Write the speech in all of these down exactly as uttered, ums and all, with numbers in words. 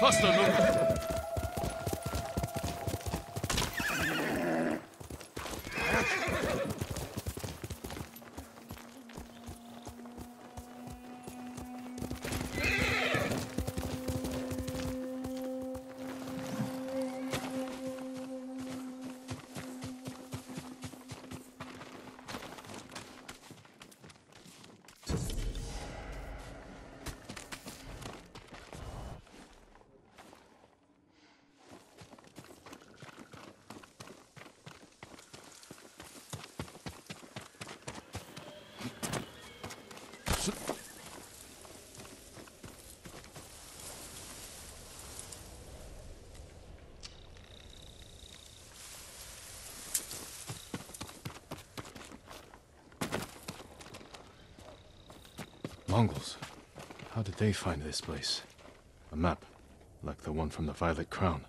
Faster, look! Mongols. How did they find this place? A map, like the one from the Violet Crown.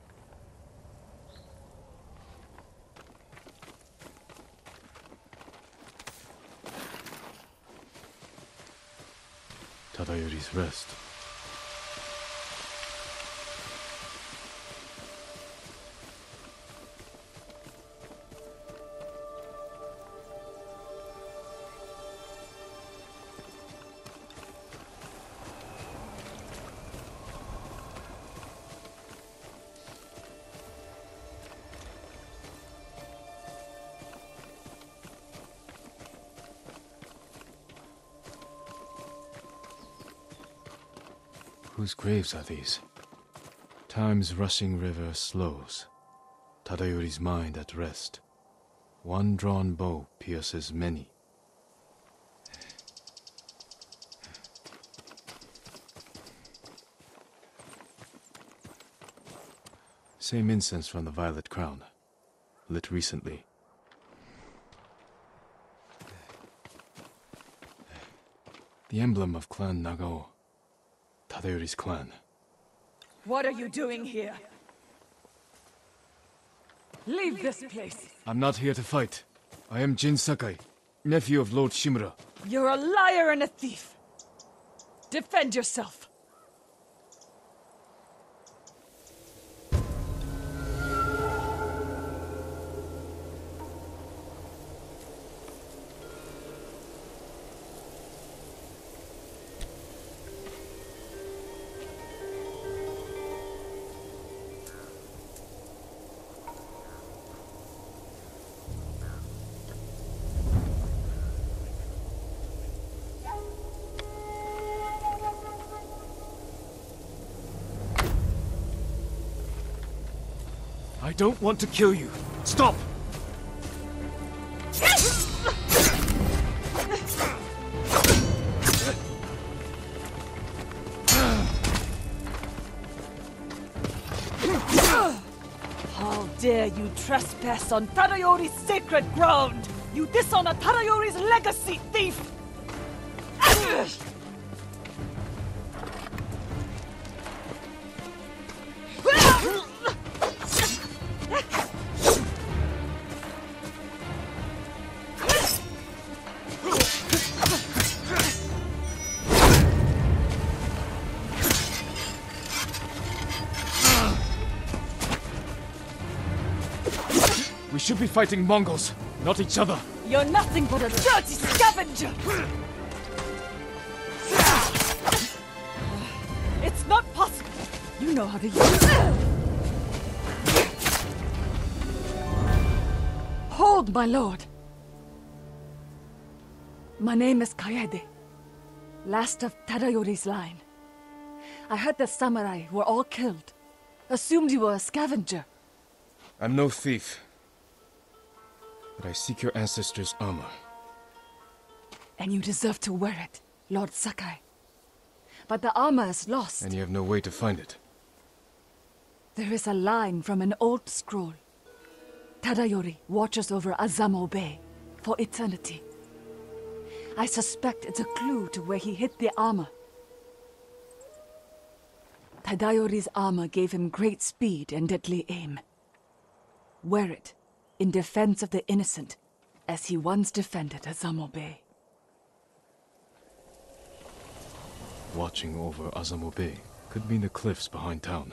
Tadayori's rest. Whose graves are these? Time's rushing river slows. Tadayori's mind at rest. One drawn bow pierces many. Same incense from the Violet Crown. Lit recently. The emblem of Clan Nagao. Tadayori's clan. What are you doing here? Leave this place! I'm not here to fight. I am Jin Sakai, nephew of Lord Shimura. You're a liar and a thief! Defend yourself! I don't want to kill you. Stop! How dare you trespass on Tadayori's sacred ground! You dishonor Tadayori's legacy, thief! We should be fighting Mongols, not each other. You're nothing but a dirty scavenger! It's not possible! You know how to use it! Hold, my lord! My name is KAEDE, last of Tadayori's line. I heard the samurai were all killed. Assumed you were a scavenger. I'm no thief. But I seek your ancestors' armor. And you deserve to wear it, Lord Sakai. But the armor is lost. And you have no way to find it. There is a line from an old scroll. Tadayori watches over Azamo Bay for eternity. I suspect it's a clue to where he hid the armor. Tadayori's armor gave him great speed and deadly aim. Wear it in defense of the innocent, as he once defended Azamo Bay. Watching over Azamo Bay. Could mean the cliffs behind town.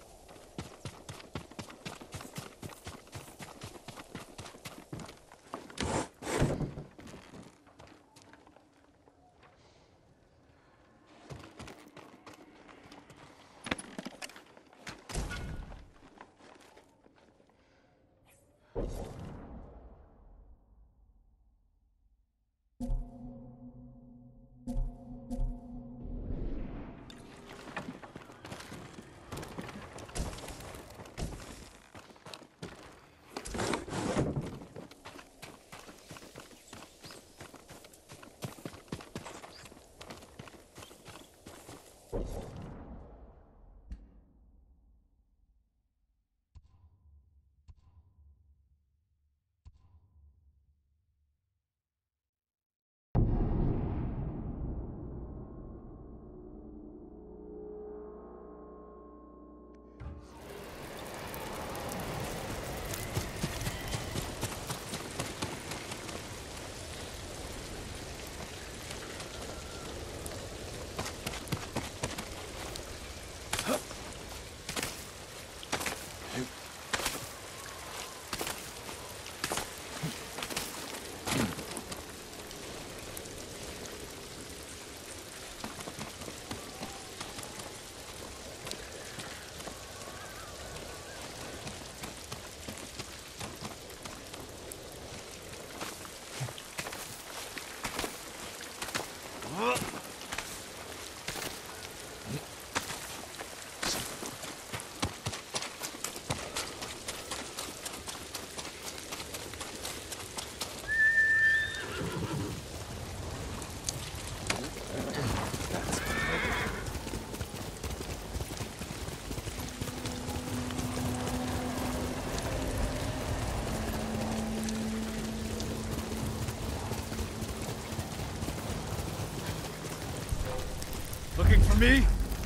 Looking for me?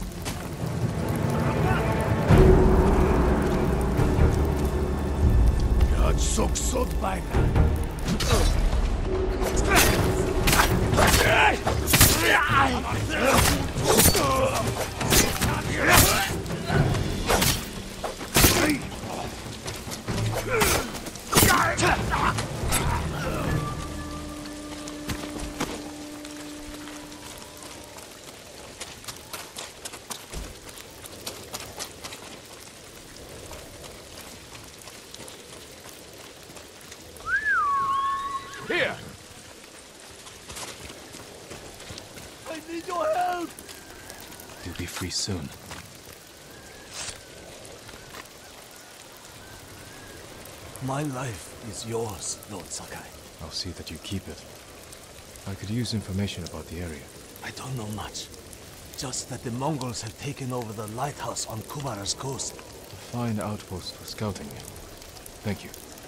God sok sok by Here! I need your help! You'll be free soon. My life is yours, Lord Sakai. I'll see that you keep it. I could use information about the area. I don't know much. Just that the Mongols have taken over the lighthouse on Kumara's coast. A fine outpost for scouting. Thank you.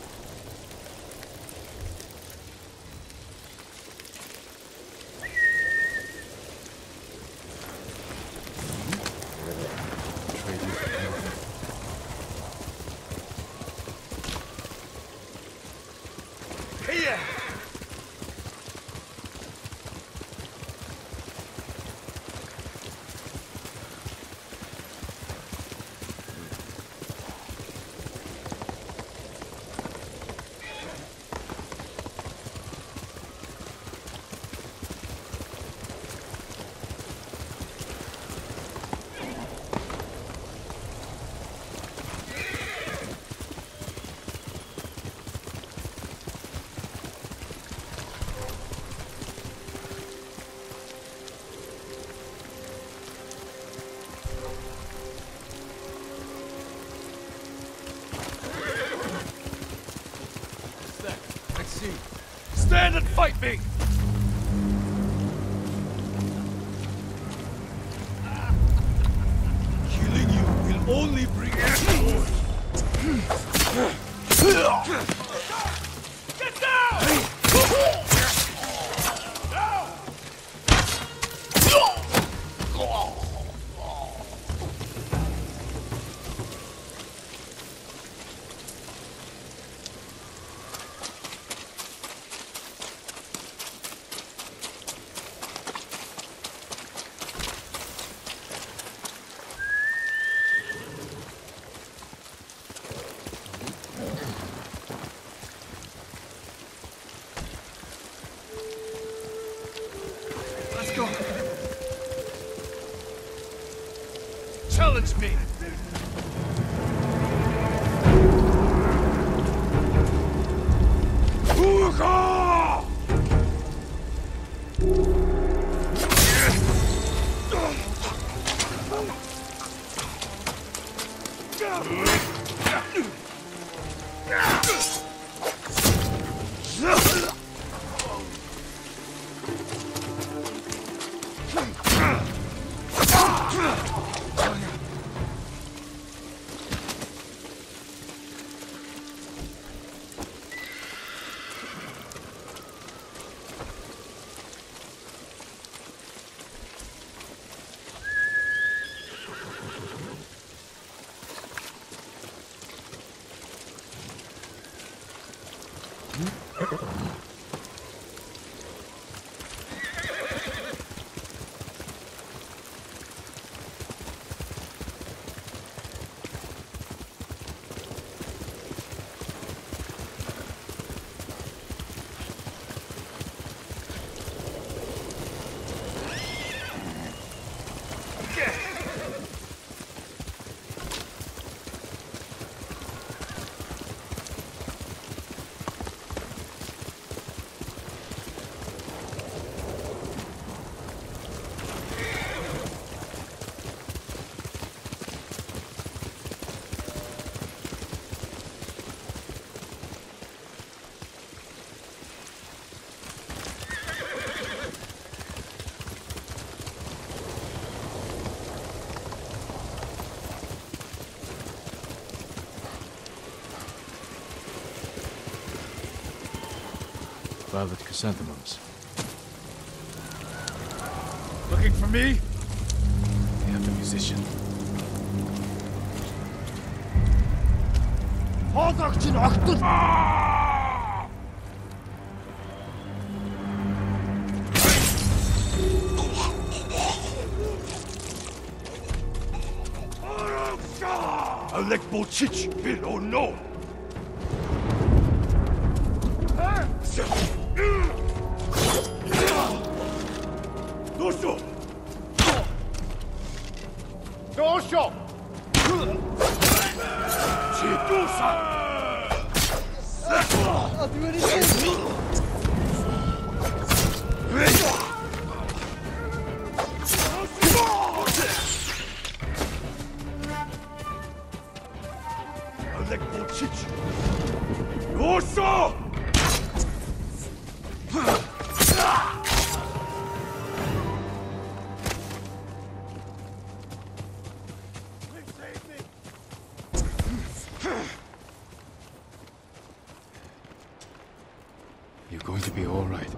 Stand and fight me! Killing you will only bring us forward. Get down! Violet chrysanthemums. Looking for me? They have the musician. Alek Bochich, will or no? Dosho! Dosho! Chido-san! Alek Bochich! Dosho! You're going to be all right.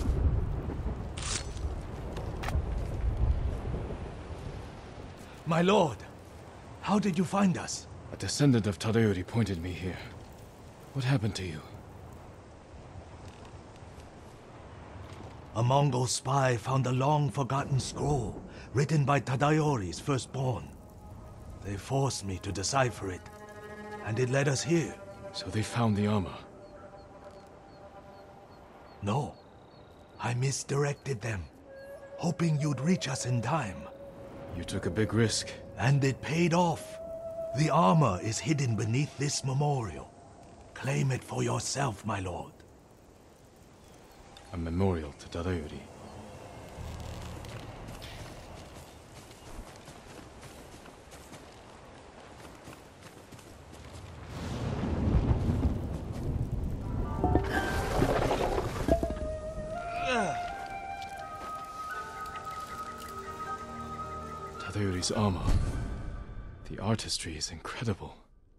My lord, how did you find us? A descendant of Tadayori pointed me here. What happened to you? A Mongol spy found a long-forgotten scroll written by Tadayori's firstborn. They forced me to decipher it, and it led us here. So they found the armor. No, I misdirected them, hoping you'd reach us in time. You took a big risk. And it paid off. The armor is hidden beneath this memorial. Claim it for yourself, my lord. A memorial to Tadayori. Tadayori's armor. The artistry is incredible.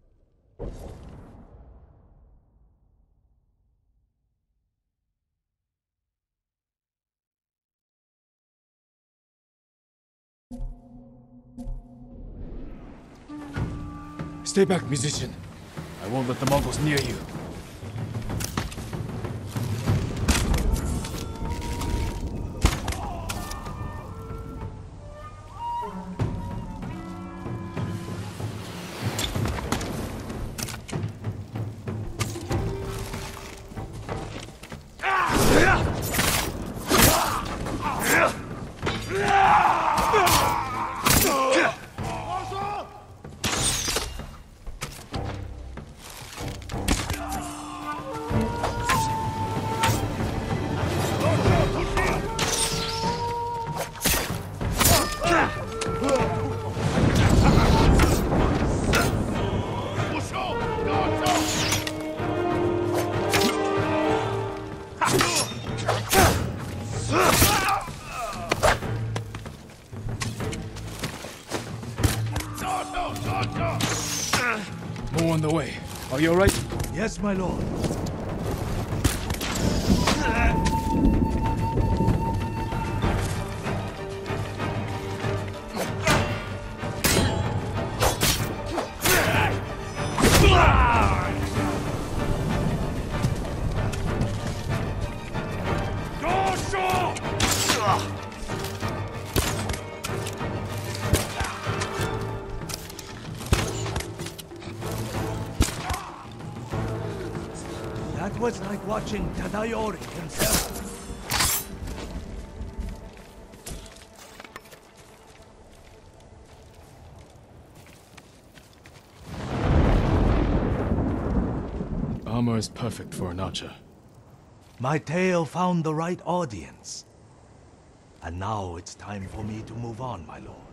Stay back, musician. I won't let the Mongols near you. More on the way. Are you all right? Yes, my lord. That was like watching Tadayori himself. Armor is perfect for an archer. My tale found the right audience. And now it's time for me to move on, my lord.